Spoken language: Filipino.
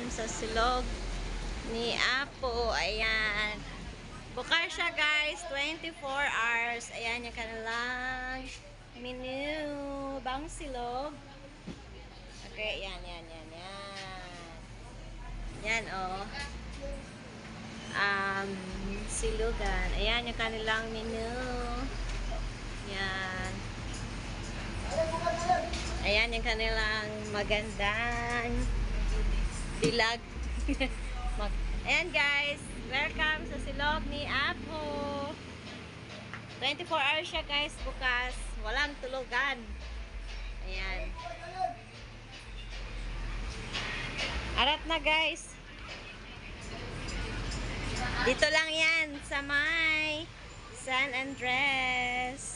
Welcome sa silog ni Apo. Ayan. Bukas siya guys, 24 hours. Ayan yung kanilang menu. Bang silog. Okay, yan. Yan, oh. Silugan. Ayan yung kanilang menu. Yan. Ayan yung kanilang magandang dilag. Ayan guys, welcome sa silog ni Apo. 24 hours siya guys bukas. Walang tulugan. Ayan. Arat na guys. Dito lang yan sa may San Andres.